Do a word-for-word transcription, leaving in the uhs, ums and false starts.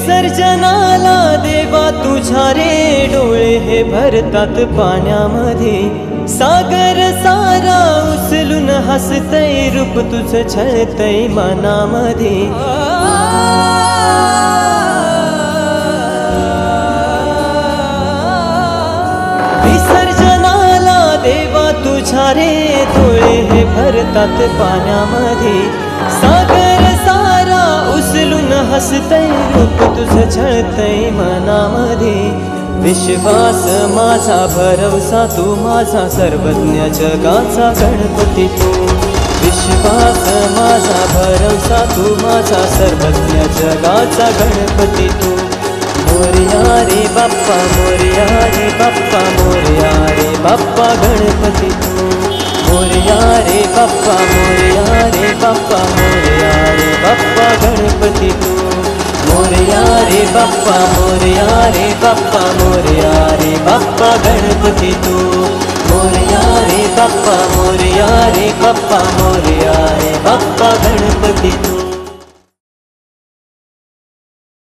विसर्जनाला देवा तुझ्या रे डोळे हे भरतात पाण्यामध्ये, सागर सारा उचलून हसतय रूप तुझं छळतय मनामध्ये। विसर्जनाला देवा तुझ्या रे डोळे हे भरतात पाण्यामध्ये, सागर सारा उचलून हसतय रूप तुझं छळतय मनामध्ये। विश्वास माझा भरवसा तू माझा सर्वज्ञ जगाचा गणपती तू, विश्वास माझा भरवसा तू माझा सर्वज्ञ जगाचा गणपती तू। मोरया रे बाप्पा मोरया रे बाप्पा मोरया रे बाप्पा गणपती तू, मोरया रे बाप्पा मोरया रे बाप्पा मोरया रे बाप्पा गणपती तू। मोरया रे बाप्पा मोरया रे बाप्पा मोरया रे बाप्पा गणपती तू, मोरया रे बाप्पा मोरया रे बाप्पा मोरया